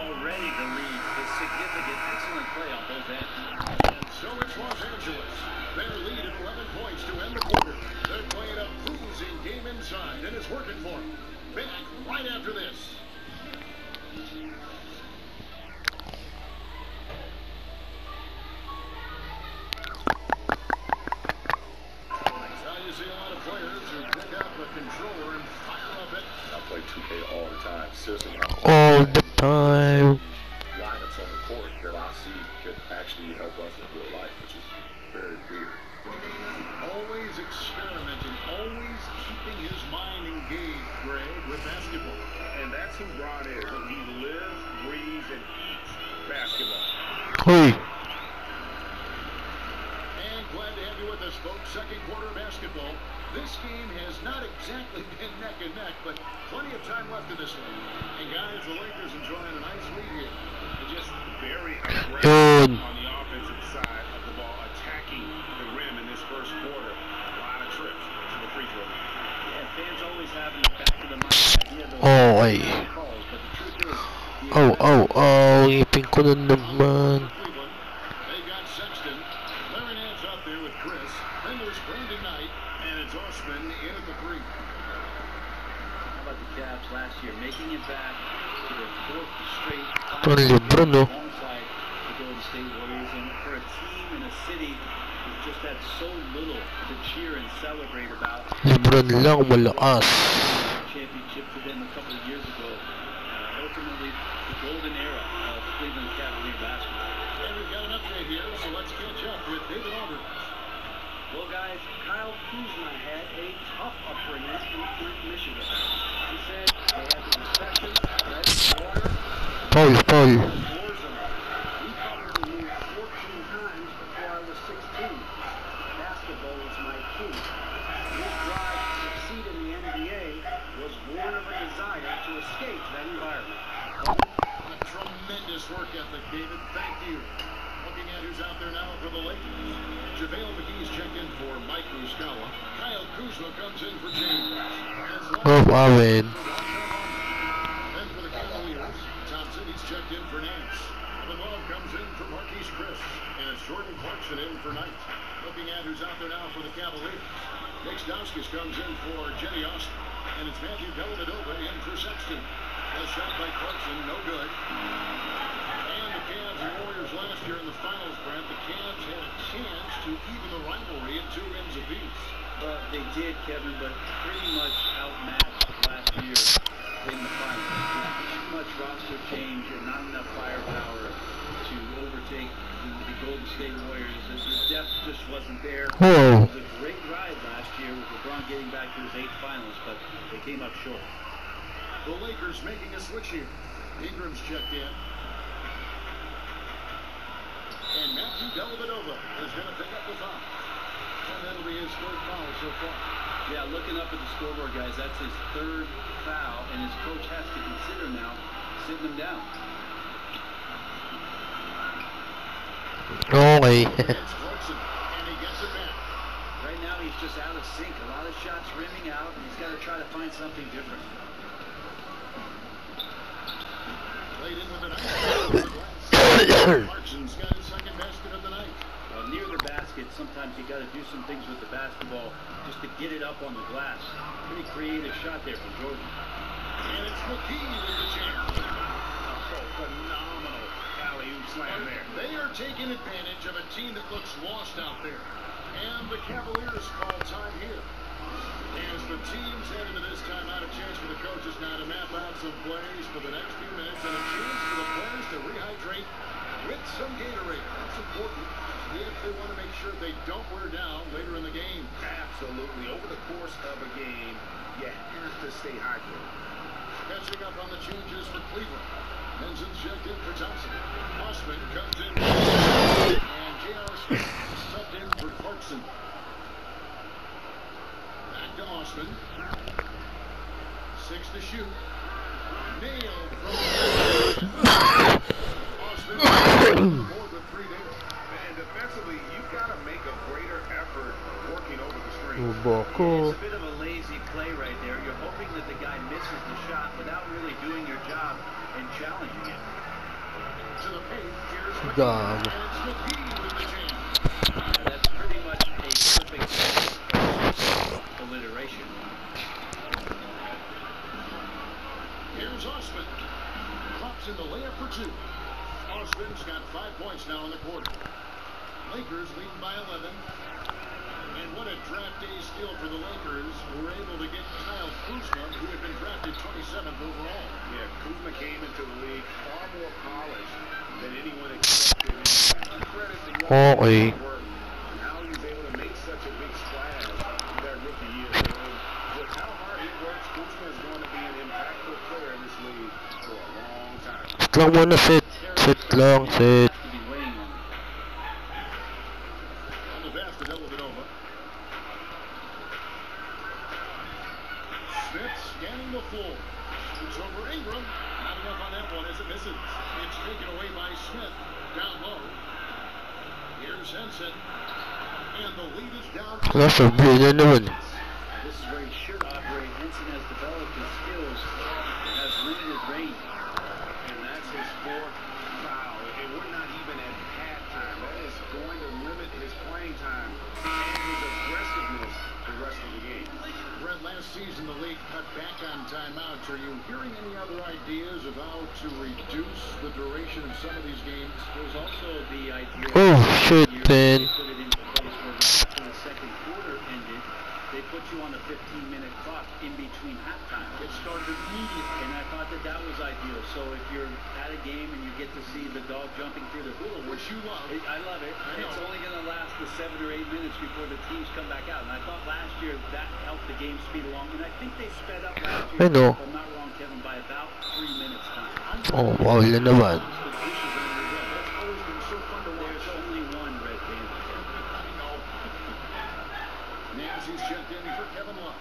already the lead. A significant, excellent play on both ends. And so it's Los Angeles. Their lead at 11 points to end the quarter. They're playing a cruising game inside, and it's working for them. Back right after this. You see a lot of players who pick up a controller and fire up it. I play 2K all the time. Seriously, all the time. Lineups on the court that I see could actually help us in real life, which is very weird. Always experimenting, always keeping his mind engaged, Greg, with basketball. And that's who Bron is. He lives, breathes, and eats basketball. Hey. Glad to have you with us, folks. Second quarter basketball. This game has not exactly been neck and neck, but plenty of time left in this one. And guys, the Lakers enjoying a nice lead here. They're just very aggressive on the offensive side of the ball, attacking the rim in this first quarter. A lot of trips to the free throw line. Yeah, fans always have in the back of the mind idea of calls, but the truth is, ipin ko na naman. last year, making it back to their fourth straight LeBron, alongside the Golden State Warriors, and for a team in a city who just had so little to cheer and celebrate about. LeBron lang malakas. Championship to them a couple of years ago. Ultimately, the golden era of Cleveland Cavalier basketball. And we've got an update here, so let's catch up with David Aldridge. Well, guys, Kyle Kuzma had a tough upbringing in Flint, Michigan. He said they had the recession, lead, water, Paul. war zone. We probably moved 14 times before I was 16. Basketball was my key. His drive to succeed in the NBA was born of a desire to escape that environment. A tremendous work ethic, David. Thank you. Looking at who's out there now for the Lakers. JaVale McGee's checked in for Mike Muscala. Kyle Kuzma comes in for James. Amen. And for the Cavaliers, Thompson, he's checked in for Nance. Evan Love comes in for Marquise Chris. And it's Jordan Clarkson in for Knight. Looking at who's out there now for the Cavaliers. Nick Stauskas comes in for Jetty Austin. And it's Matthew Dellavedova in for Sexton. A shot by Clarkson, no good. And the Cavs and Warriors last year in the finals, Brent, the Cavs had a chance to even the rivalry in 2 wins apiece. Well, they did, Kevin, but pretty much outmatched last year in the finals. Too much roster change and not enough firepower to overtake the Golden State Warriors. The depth just wasn't there. Whoa. It was a great ride last year with LeBron getting back to his 8th finals, but they came up short. The Lakers making a switch here. Ingram's checked in. And Matthew Dellavedova is going to pick up the foul. And that'll be his 3rd foul so far. Yeah, looking up at the scoreboard, guys, that's his 3rd foul, and his coach has to consider now sitting him down. Okay. It's Clarkson, and he gets it back. Right now, he's just out of sync. A lot of shots rimming out, and he's got to try to find something different. Played in with the night. Clarkson's got his 2nd basket of the night. Well, near the basket, sometimes you got to do some things with the basketball just to get it up on the glass. Pretty creative shot there from Jordan. And it's McGee with the jam. Oh, phenomenal alley-oop slam there. They are taking advantage of a team that looks lost out there. And the Cavaliers call time here. As the teams head into this timeout, a chance for the coaches now to map out some plays for the next few minutes and a chance for the players to rehydrate with some Gatorade. That's important if they want to make sure they don't wear down later in the game. Absolutely. Over the course of a game, you have to stay hydrated. Catching up on the changes for Cleveland. Benson's checked in for Thompson. Osman comes in. And J.R. Smith subbed in for Clarkson. Back to Osman. 6 to shoot. Nailed from Osman. Board with 3 there. And defensively, you've got to make a greater effort working over the screen. It's a bit of a lazy play right there. You're hoping that the guy misses the shot without really doing your job and challenging it. To the paint, here's McGee. God. And it's McGee with the jam. That's pretty much a perfect alliteration. Here's Osman. Drops in the layup for two. Osman's got 5 points now in the quarter. Lakers leading by 11. And what a draft day steal for the Lakers, who were able to get Kyle Kuzma, who had been drafted 27th overall. Yeah, Kuzma came into the league far more polished than anyone expected. And credit to young Okay. man's work and how he was able to make such a big splash that rookie year. So with how hard he works, Kuzma is going to be an impactful player in this league for a long time. Lang muna, sit. Sit lang, sit. To be waiting on. On the basket, Villanova. Smith scanning the floor. Shoots over Ingram. Not enough on that one as it misses. It's taken away by Smith. Down low. Here's Henson. And the lead is down. Nasa na naman. This is where he should operate. Henson has developed his skills and has limited range. And that's his fourth foul. And we're not even at halftime. That is going to limit his playing time and his aggressiveness the rest of the game. Brett, last season the league cut back on timeouts. Are you hearing any other ideas of how to reduce the duration of some of these games? There's also the idea. Oh, shit, They man. put it into place where after the second quarter ended, they put you on a 15-minute clock in between halftime. It started immediately, and I thought that that was ideal. So if you're at a game and you get to see the dog jumping through the hula, Which you love. I love it. It's only going to last the 7 or 8 minutes before the teams come back out. And I thought last year that helped the game speed along, and I think they sped up last year. I know. If I'm not wrong, Kevin, by about 3 minutes time. Oh, wow na naman. The dishes under the bed. That's always been so fun to watch. There's only one Red Panther. I know. Nancy's checked in for Kevin Love.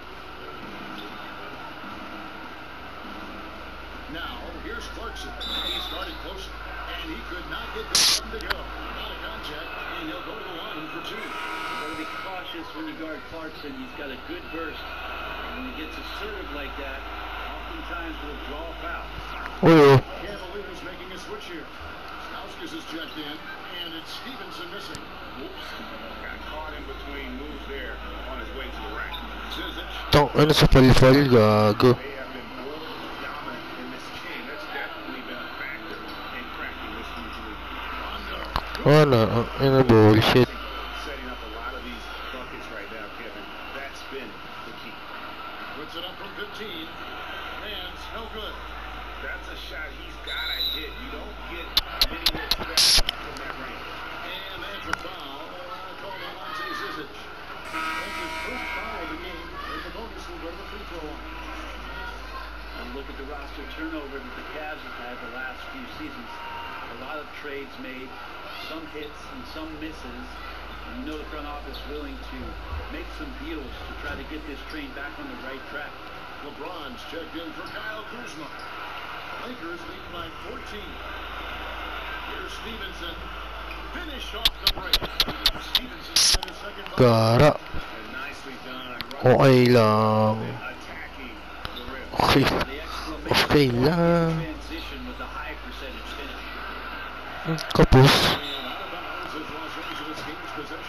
Now, here's Clarkson. He started close, and he could not get the run to go. Not a contact, and he'll go to the line for two. You gotta be cautious when you guard Clarkson. He's got a good burst. And when he gets assertive like that, oftentimes will draw a foul. Oh, Cavaliers making a switch here. Stauskas is checked in, and it's Stevenson missing. Whoops. Got caught in between moves there on his way to the rack. Zizic. tang ano sa palifal, gago. They have been more dominant in this game. That's definitely been a factor in cracking this huge lead. Rondo. Ano, bullshit. Setting up a lot of these buckets right now, Kevin. That's been the key. Puts it up from 15. Hands, no good. That's a shot he's got to hit. You don't get many looks back from that range. And that's a foul. Called on Monte Zizic. That's his first foul of the game. There's a bonus. Will go to the free throw line. And look at the roster turnover that the Cavs have had the last few seasons. A lot of trades made, some hits and some misses. And you know the front office willing to make some deals to try to get this train back on the right track. LeBron's checked in for Kyle Kuzma. Lakers lead by 14. Here's Stevenson. Finished off the break. Stevenson got his second bucket. Gara. And nicely done. Okay lang. Attacking the rim. Okay. The exclamation Okay point lang. transition with a high percentage finish. Kapos. And out of bounds as Los Angeles gains possession.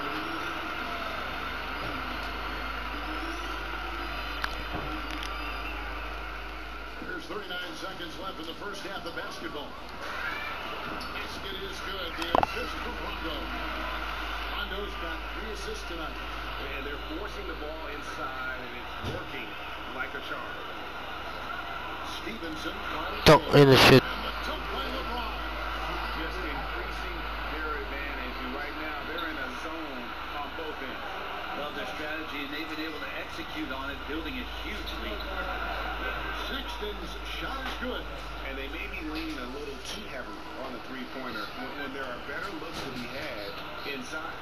There's 39 seconds left in the first half of basketball. It is good. The assist from Rondo. Rondo's got 3 assists tonight. And they're forcing the ball inside, and it's working like a charm. Stevenson. Tang ano shit. Took by LeBron. Just increasing their advantage, and right now they're in a zone on both ends. Love their strategy, and they've been able to execute on it, building a huge lead. Sexton's shot is good. And they may be leaning a little too heavy on the three-pointer when there are better looks to be had inside.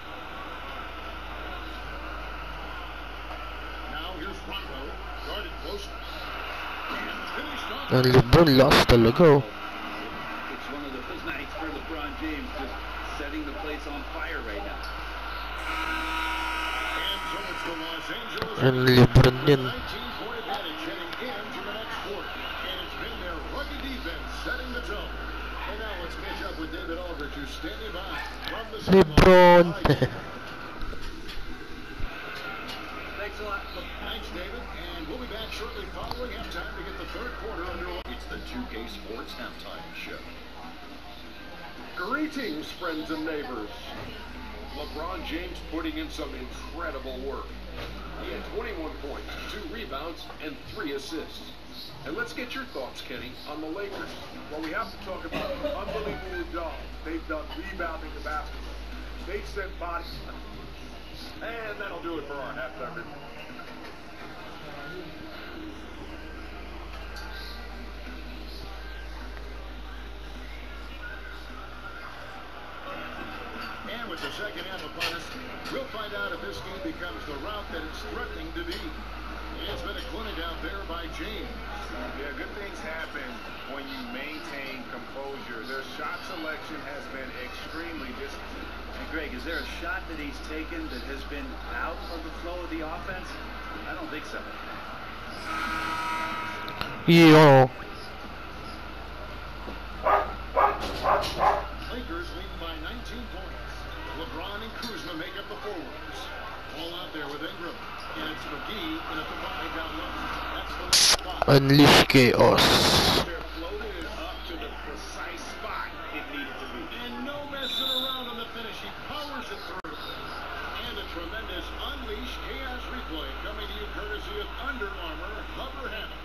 Now here's Rondo. Guarded close. And finished off. Ang Lebron lakas talaga oh. It's one of those nights for LeBron James, just setting the place on fire right now. And so it's the Los Angeles. Ang Lebron yan. 19-point advantage heading into the next quarter. And it's been their rugged defense setting the tone. And now let's catch up with David Aldridge, who's standing by from the LeBron. Thanks a lot. Thanks, David. And we'll be back shortly following halftime to get the third quarter underway. It's the 2K Sports Halftime Show. Greetings, friends and neighbors. LeBron James putting in some incredible work. He had 21 points, 2 rebounds, and 3 assists. And let's get your thoughts, Kenny, on the Lakers. Well, we have to talk about the unbelievable job they've done rebounding the basketball. They've sent bodies. And that'll do it for our halftime review. And with the second half upon us, we'll find out if this game becomes the route that it's threatening to be. It's been a clinic out there by James. Yeah, good things happen when you maintain composure. Their shot selection has been extremely disciplined. Hey, Greg, is there a shot that he's taken that has been out of the flow of the offense? I don't think so. Yeah. Lakers leading by 19 points. LeBron and Kuzma make up the forwards. All out there with Ingram. And it's McGee in a divide down low. That's the last spot. Unleash chaos. They're floating it up to the precise spot it needed to be. And no messing around on the finish. He powers it through. And a tremendous Unleash Chaos replay coming to you courtesy of Under Armour Rubber Hammock.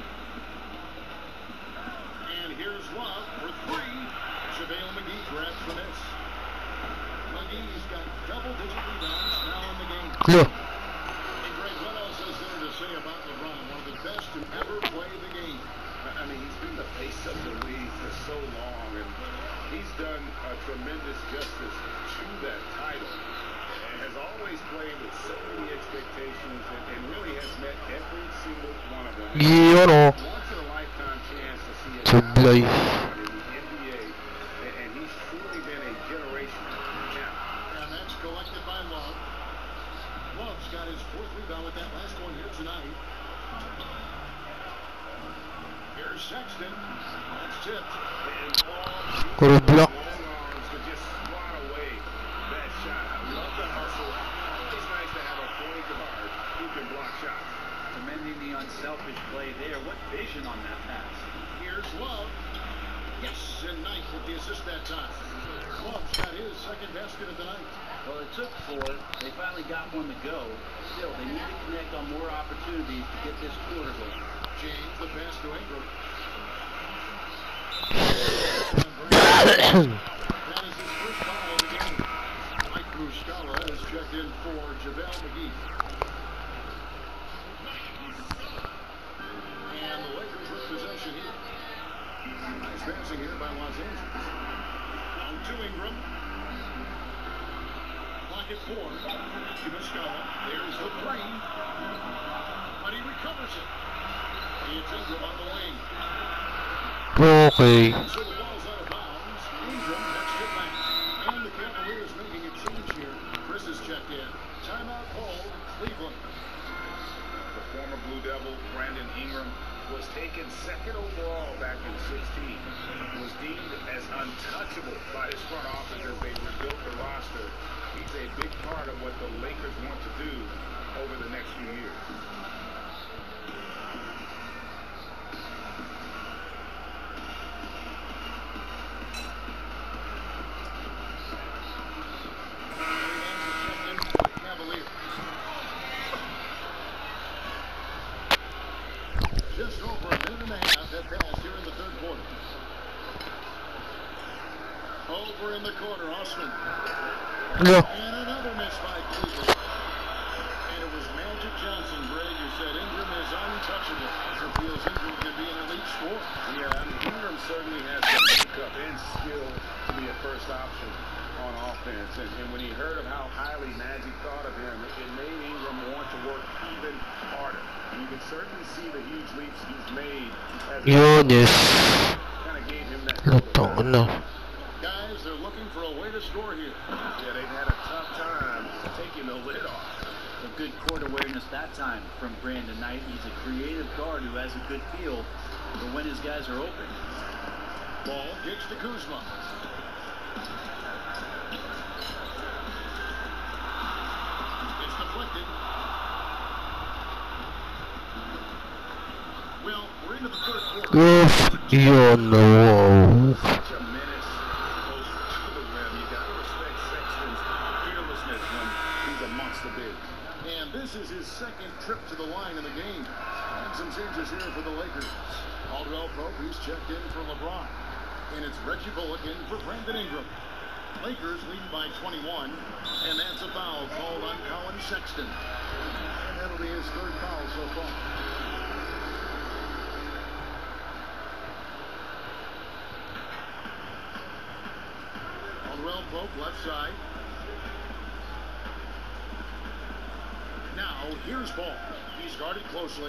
And here's Love for 3. JaVale McGee grabs the miss. McGee's got double-digit rebounds now in the game. Look. And Greg, what else is there to say about LeBron? One of the best to ever play the game. I mean, he's been the face of the league for so long, and he's done tremendous justice to that title. And has always played with so many expectations and really has met every single one of them. Yeah. Once in a lifetime chance to see a To play. in the NBA, and he's truly been a generational champ. And that's collected by Love. Love's got his 4th rebound with that last one here tonight. Here's Sexton. That's tipped. And Paul Got a block. long arms to just swat away that shot. I love the hustle. Always nice to have a point guard who can block shots. Commending the unselfish play there. What vision on that pass? Here's Love. Yes, and Knight with the assist that time. Love's got his 2nd basket of the night. Well, it took 4. They finally got one to go. Still, they need to connect on more opportunities to get this quarter going. James, the pass to Ingram. That is his first foul of the game. Mike Muscala is checked in for JaVale McGee. And the Lakers with possession here. Nice passing here by Los Angeles. On to Ingram. Pocket 4. To Muscala. There's the 3. But he recovers it. It's Ingram on the wing. Okay. So the ball's out of bounds. Ingram touched it back. And the Cavaliers making a change here. Chris is checked in. Timeout called Cleveland. The former Blue Devil, Brandon Ingram, was taken 2nd overall back in 2016. Was deemed as untouchable by his front office as they rebuilt the roster. He's a big part of what the Lakers want to do over the next few years. Just over a minute and a half have passed here in the 3rd quarter. Over in the corner, Osman. Yeah. And another miss by Cleveland. And it was Magic Johnson, Greg, who said Ingram is untouchable. So feels Ingram can be an elite scorer. Yeah, I mean, Ingram certainly has the makeup and skill to be a first option on offense. And when he heard of how highly Magic thought of him, it made Ingram want to work even harder. You can certainly see the huge leaps he's made as Giannis. kind of gave him that. Lutang na. Guys, they're looking for a way to score here. Yeah, they've had a tough time taking the lid off. A good court awareness that time from Brandon Knight. He's a creative guard who has a good feel for when his guys are open. Ball gets to Kuzma. It's deflected. Well, we're into the third quarter. Oof, you know. Such a menace close to the rim. You got to respect Sexton's fearlessness when he's amongst the big. And this is his second trip to the line in the game. And some changes here for the Lakers. Caldwell Pope, he's checked in for LeBron. And it's Reggie Bullock in for Brandon Ingram. Lakers lead by 21. And that's a foul called on Colin Sexton. And that'll be his third foul so far. Caldwell Pope, left side. Now, here's Ball. He's guarded closely.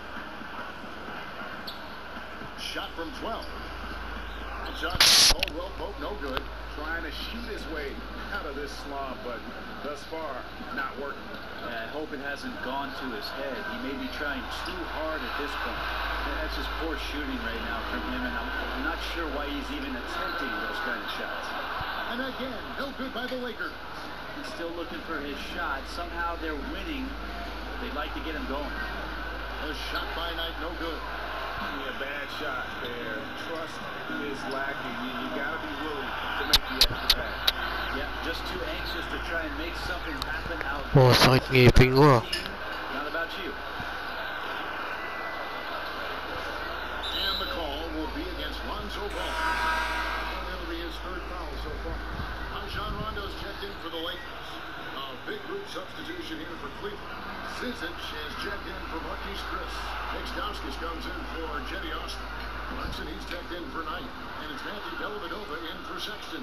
Shot from 12. Shot from Caldwell Pope, no good. Trying to shoot his way out of this slump, but thus far, not working. I hope it hasn't gone to his head. He may be trying too hard at this point. That's just poor shooting right now from him, and I'm not sure why he's even attempting those kind of shots. And again, no good by the Lakers. He's still looking for his shot. Somehow they're winning. They'd like to get him going. A shot by Knight, no good. Yeah, bad shot there. Trust is lacking. You got to be willing to make the extra pass. Yeah, just too anxious to try and make something happen out Ủa sao nghe phim quá. Not about you. And the call will be against Lonzo Ball. And that'll be his third foul so far. Rajon Rondo's checked in for the Lakers. A big group substitution here for Cleveland. Zizic is checked in for Marquise Chris. Nick Stauskas comes in for Jetty Austin. Clarkson, he's checked in for Knight. And it's Matthew Dellavedova in for Sexton.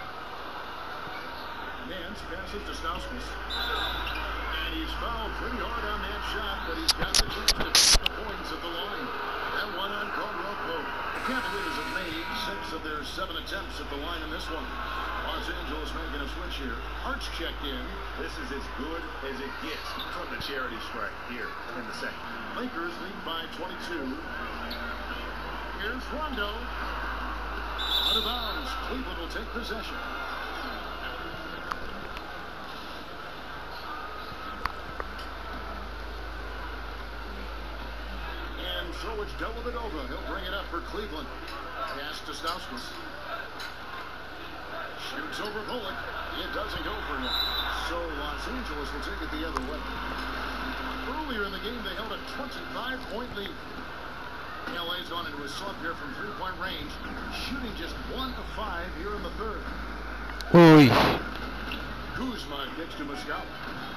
Nance passes to Stauskas. And he's fouled pretty hard on that shot, but he's got the chance to take the points at the line. And one on Caldwell Pope. The Cavaliers have made 6 of their 7 attempts at the line in this one. Los Angeles making a switch here. Hart's checked in. This is as good as it gets from the charity strike here in the second. Lakers lead by 22. Here's Rondo. Out of bounds. Cleveland will take possession. And so it's Dellavedova. He'll bring it up for Cleveland. Pass to Stauskas. Shoots over Bullock. It doesn't go for him. So Los Angeles will take it the other way. Earlier in the game, they held a 25-point lead. LA's gone into a slump here from three-point range, shooting just 1 of 5 here in the third. Ui, Kuzma gets to Muscala.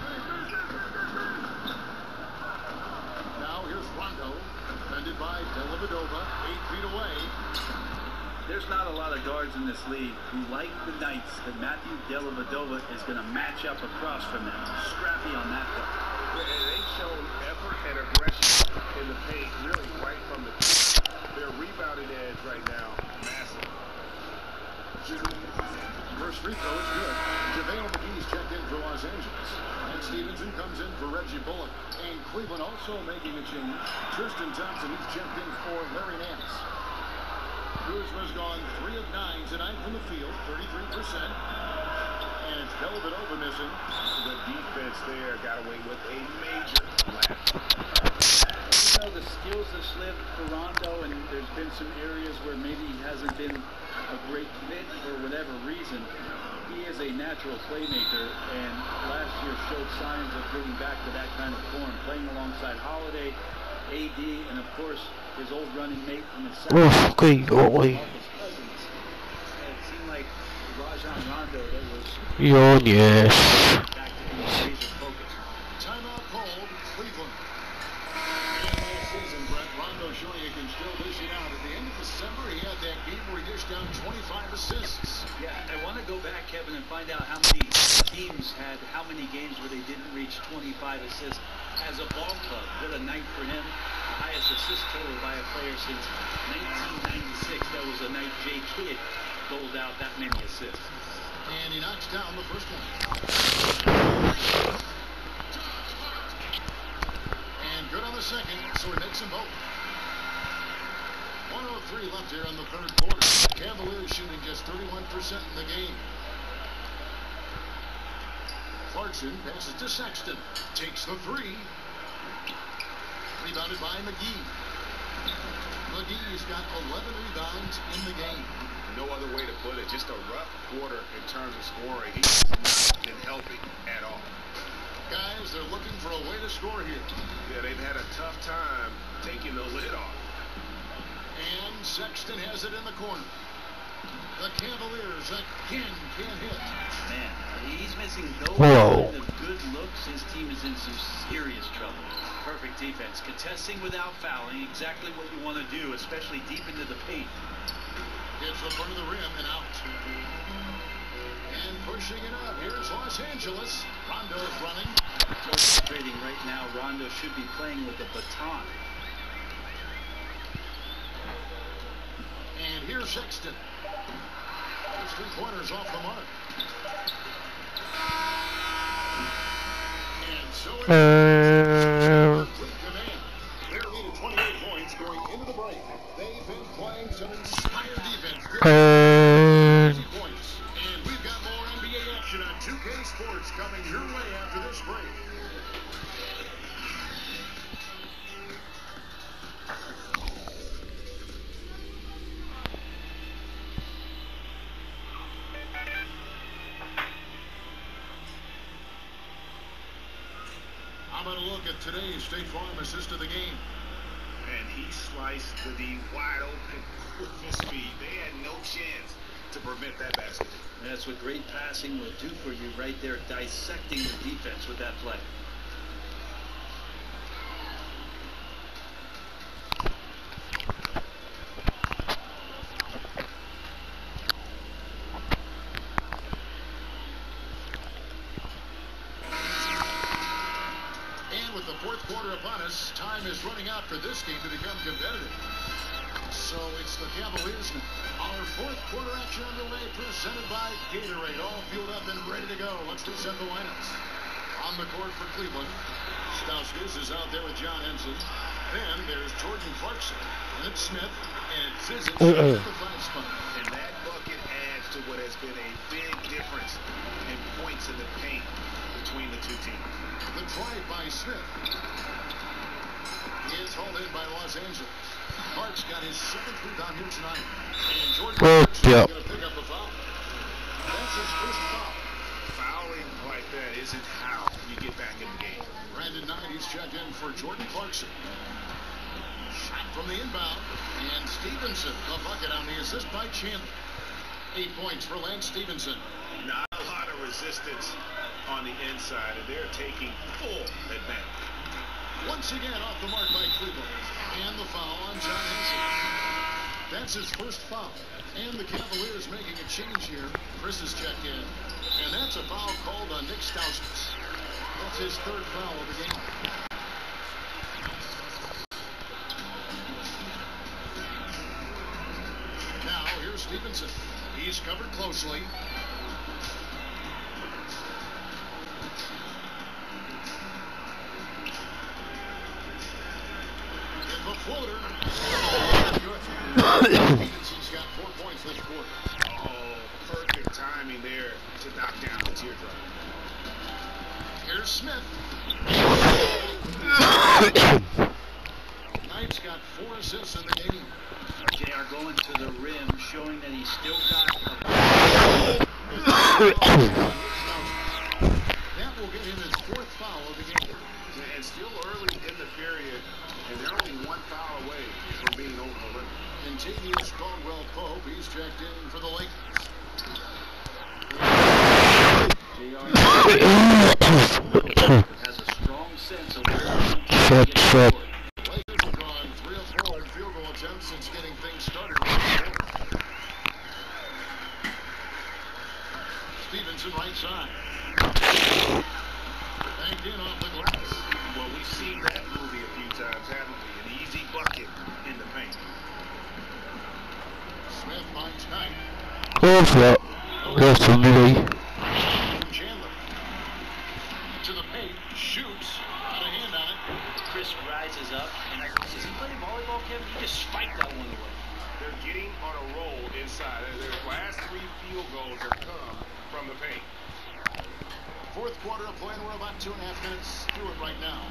Now here's Rondo, defended by Dellavedova, 8 feet away. There's not a lot of guards in this league who like the Knights that Matthew Dellavedova is going to match up across from them. Scrappy on that part. And they've shown effort and aggression in the paint, really right from the tip. Their rebounding edge right now, massive. First free throw is good. JaVale McGee's checked in for Los Angeles. And Stevenson comes in for Reggie Bullock. And Cleveland also making a change. Tristan Thompson, he's checked in for Larry Nance. Kuzma's gone 3 of 9 tonight from the field, 33%. And it's Dellavedova missing. The defense there got away with a major blast. You know, the skills have slipped for Rondo, and there's been some areas where maybe he hasn't been a great fit for whatever reason. He is a natural playmaker, and last year showed signs of getting back to that kind of form, playing alongside Holiday, AD, and of course his old running mate from the South. ui, cái gọi. It seemed like Rajon Rondo that was Yo, yes. back to being laser focused. Timeout called Cleveland. And last season, Brett, Rondo showing he can still dish it out. At the end of December, he had that game where he dished down 25 assists. Yeah, I want to go back, Kevin, and find out how many teams had how many games where they didn't reach 25 assists as a ball club. What a night for him. The highest assist total by a player since 1996. That was a night Jay Kidd doled out that many assists. And he knocks down the first one. And good on the second, so he makes them both. 1:03 left here in the third quarter. Cavaliers shooting just 31% in the game. Clarkson passes to Sexton. Takes the three. Rebounded by McGee. McGee's got 11 rebounds in the game. No other way to put it. Just a rough quarter in terms of scoring. He's not been healthy at all. Guys, they're looking for a way to score here. Yeah, they've had a tough time taking the lid off. And Sexton has it in the corner. The Cavaliers again can't hit. Man, he's missing those Whoa. kind of good looks. His team is in some serious trouble. Perfect defense. Contesting without fouling. Exactly what you want to do, especially deep into the paint. Hits the front of the rim and out. And pushing it up. Here's Los Angeles. Rondo's running. Frustrating right now. Rondo should be playing with a baton. And here's Sexton. His 3 pointers off the mark. And so it's with command. They're leading 28 points going into the break. They've been playing some inspired defense. 50 points. And we've got more NBA action on 2K Sports coming your way after this break. How about a look at today's State Farm assist of the game? And he sliced the D wide open with his speed. They had no chance to prevent that basket. That's what great passing will do for you right there, dissecting the defense with that play. With the fourth quarter upon us, time is running out for this game to become competitive. So it's the Cavaliers now. Our fourth quarter action underway, presented by Gatorade. All fueled up and ready to go. Let's reset the lineups. On the court for Cleveland, Stauskas is out there with John Henson. Then there's Jordan Clarkson, and it's Smith, and it's Zizic at the 5 spot. And that bucket adds to what has been a big difference in points in the paint between the two teams. The drive by Smith is hauled in by Los Angeles. Hart's got his 7th rebound here tonight. And Jordan Clarkson is going to pick up the foul. That's his first foul. Fouling like that isn't how you get back in the game. Brandon Knight, he's checked in for Jordan Clarkson. Shot from the inbound. And Stevenson, the bucket on the assist by Chandler. 8 points for Lance Stevenson. Not a lot of resistance on the inside, and they're taking full advantage. Once again off the mark by Cleveland. And the foul on John Henson. That's his first foul. And the Cavaliers making a change here. Chris is checked in. And that's a foul called on Nick Stauskas. That's his 3rd foul of the game. Now here's Stevenson. He's covered closely. The floater. Stevenson's got 4 points this quarter. Oh, perfect timing there to knock down the teardrop. Here's Smith. Knight's got 4 assists in the game. JR going to the rim, showing that he's still got That will get him his 4th foul of the game. And still early in the period, and they're only 1 foul away from being over the limit. Contavious Caldwell-Pope, he's checked in for the Lakers. has a strong sense of where he's Shut. Lakers have gone 3 of 4 field goal attempts since getting things started. Stevenson right side. Banked in off the glass. Well, we've seen that movie a few times, haven't we? An easy bucket in the paint. Smith finds Knight. What's up? That's a me. Chandler. To the paint. Shoots. Got a hand on it. Chris rises up, and does he play volleyball, Kevin? He just spiked that one away. inside. Their last 3 field goals have come from the paint. Fourth quarter of play, and we're about 2.5 minutes through it right now.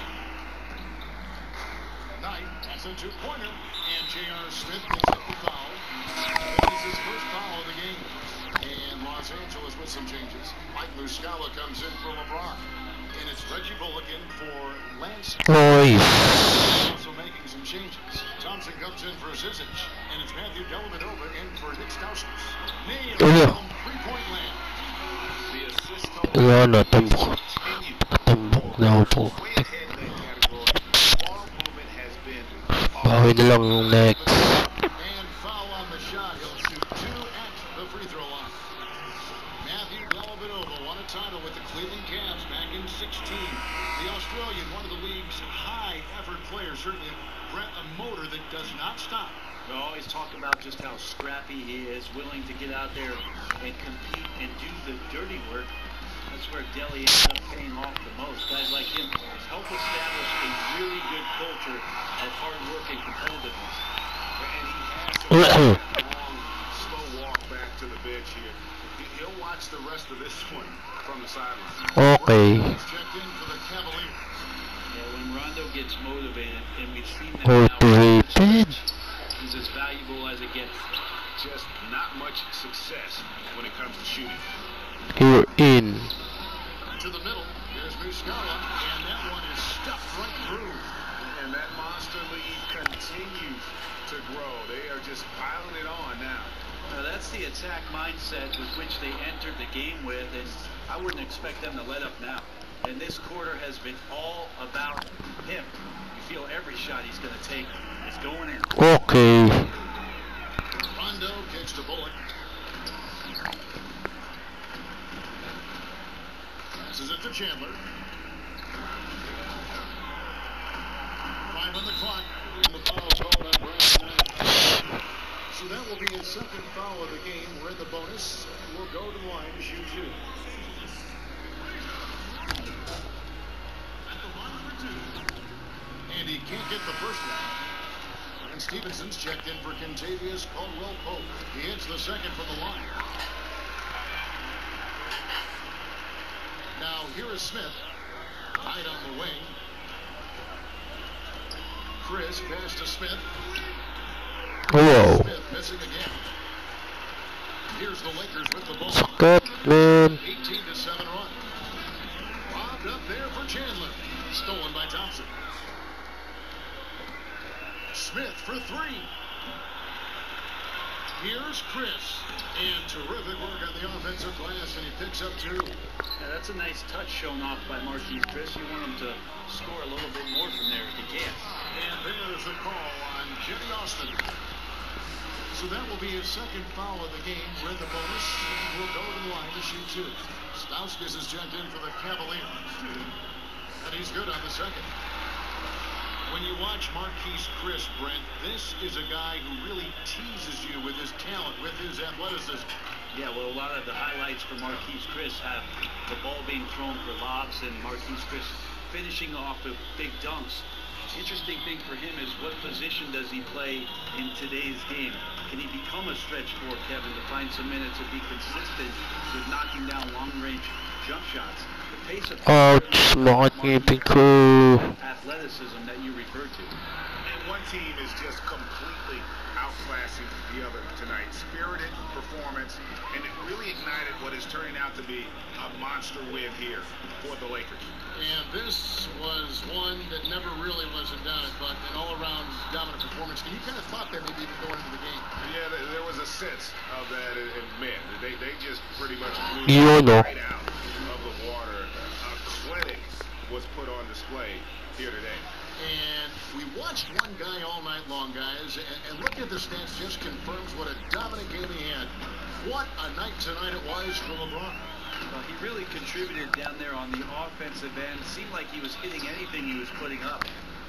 Knight, that's a 2-pointer, and J.R. Smith picks up the foul. That is his first foul of the game. And Los Angeles with some changes. Mike Muscala comes in for LeBron. And it's Reggie Bullock in for Lance. Oi. Also making some changes. Thompson comes in for Zizic. And it's Matthew Dellavedova in for Nick Stauskas. Nailed Yeah. from 3-point land. The assist total Wala na, tambok. continued. Tambok na ako po. Way ahead in that category. Ball movement has been Bawi na lang yung next. And foul on the shot. He'll shoot 2 at the free throw line. Matthew Dellavedova won a title with the Cleveland Cavs back in 16. The Australian, one of the league's high-effort players, certainly a motor that does not stop. We always talk about just how scrappy he is, willing to get out there and compete and do the dirty work. That's where Delly ends up paying off the most. Guys like him help establish a really good culture of hard work and competitiveness. And he has a long, slow walk back to the bench here. He'll watch the rest of this one from the sideline. Okay. He's checked in for the Cavaliers. Yeah, when Rondo gets motivated, and we've seen that now, Motivated. he's as valuable as it gets. Just not much success when it comes to shooting. You're in. To the middle. Here's Muscala, and that one is stuffed right through. And that monster lead continues to grow. They are just piling it on now. Now that's the attack mindset with which they entered the game with, and I wouldn't expect them to let up now. And this quarter has been all about him. You feel every shot he's going to take is going in. Okay. Rondo kicks to Bullock. Passes it to Chandler. 5 on the clock. And the foul called on Brandon Knight. So that will be his second foul of the game. We're in the bonus. We'll go to the line to shoot 2. At the line for 2. And he can't get the first one. And Stevenson's checked in for Kentavious Caldwell-Pope. He hits the second from the line. Now here is Smith. Tied on the wing. Chris pass to Smith. Whoa. Smith missing again. Here's the Lakers with the ball. Suck man. 18-7 run. Lobbed up there for Chandler. Stolen by Thompson. Smith for 3. Here's Chris. And terrific work on the offensive glass, and he picks up 2. Yeah, that's a nice touch shown off by Marquise Chris. You want him to score a little bit more from there if he can. And there's the call on Jimmy Austin. So that will be his second foul of the game. We're in the bonus. We'll go to the line to shoot 2. Stauskas is checked in for the Cavaliers. And he's good on the second. When you watch Marquise Chris, Brent, this is a guy who really teases you with his talent, with his athleticism. Yeah, well, a lot of the highlights for Marquise Chris have the ball being thrown for lobs and Marquise Chris finishing off with big dunks. Interesting thing for him is what position does he play in today's game? Can he become a stretch four, Kevin, to find some minutes and be consistent with knocking down long-range jump shots? The pace of Ouch, bakit ngipin ko? athleticism that you referred to. And one team is just completely outclassing the other tonight. Spirited performance, and it really ignited what is turning out to be a monster win here for the Lakers. And this was one that never really was in doubt, but an all-around dominant performance. And you kind of thought that maybe even going into the game. Yeah, there was a sense of that in men. They just pretty much blew Yun, no? right out of the water. A clinic was put on display here today. And we watched one guy all night long, guys, and looking at the stats just confirms what a dominant game he had. What a night tonight it was for LeBron. Well, he really contributed down there on the offensive end. It seemed like he was hitting anything he was putting up.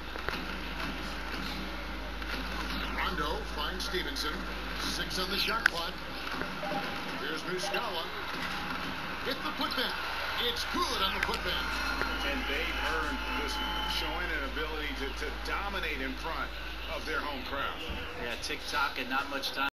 Rondo finds Stevenson. 6 on the shot clock. Here's Muscala. Hit the putback. It's good on the putback. And they've earned this, showing an ability to dominate in front of their home crowd. Yeah, tick-tock and not much time.